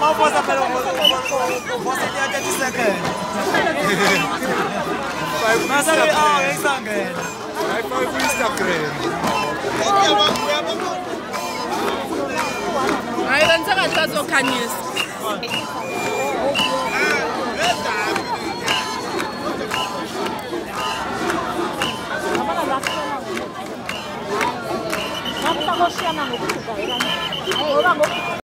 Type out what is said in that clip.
posso você tem até de second. Mas aí, Instagram. Vai para o Instagram. Aí não sei se eu conheço. Vamos